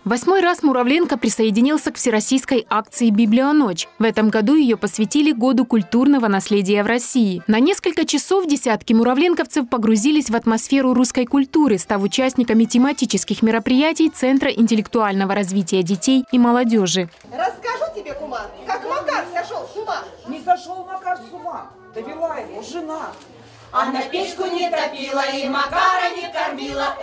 8-й раз Муравленко присоединился к всероссийской акции «Библионочь». В этом году ее посвятили Году культурного наследия в России. На несколько часов десятки муравленковцев погрузились в атмосферу русской культуры, став участниками тематических мероприятий Центра интеллектуального развития детей и молодежи. Расскажу тебе, кума, как Макар сошел с ума. Не сошел Макар с ума, довела его жена. Она печку не топила и Макара не кормила,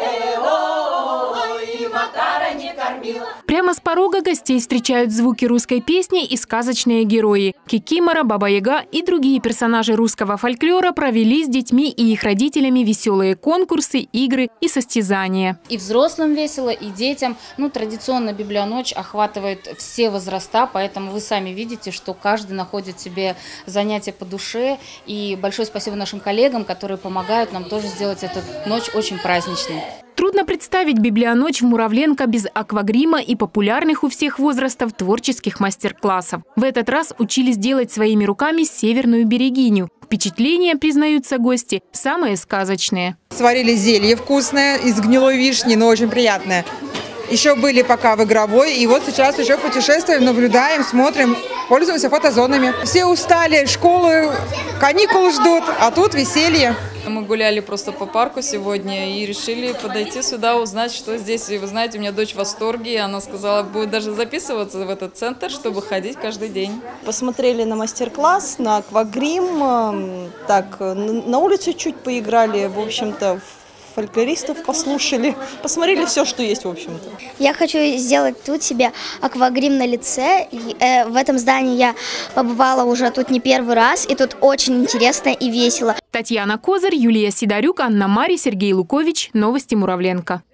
и Макара не кормила. Прямо с порога гостей встречают звуки русской песни и сказочные герои. Кикимора, Баба-Яга и другие персонажи русского фольклора провели с детьми и их родителями веселые конкурсы, игры и состязания. И взрослым весело, и детям. Традиционно «Библионочь» охватывает все возраста, поэтому вы сами видите, что каждый находит себе занятие по душе. И большое спасибо нашим коллегам, которые помогают нам тоже сделать эту ночь очень праздничной. Трудно представить «Библионочь» в Муравленко без аквагрима и популярных у всех возрастов творческих мастер-классов. В этот раз учились делать своими руками северную берегиню. Впечатления, признаются гости, самые сказочные. Сварили зелье вкусное из гнилой вишни, но очень приятное. Еще были пока в игровой, и вот сейчас еще путешествуем, наблюдаем, смотрим, пользуемся фотозонами. Все устали, школы, каникулы ждут, а тут веселье. Мы гуляли просто по парку сегодня и решили подойти сюда, узнать, что здесь. И вы знаете, у меня дочь в восторге, и она сказала, будет даже записываться в этот центр, чтобы ходить каждый день. Посмотрели на мастер-класс, на аквагрим, так, на улице чуть поиграли, в общем-то, фольклористов послушали, посмотрели все, что есть, в общем-то. Я хочу сделать тут себе аквагрим на лице. В этом здании я побывала уже тут не первый раз, и тут очень интересно и весело. Татьяна Козырь, Юлия Сидорюк, Анна Мари, Сергей Лукович. Новости Муравленко.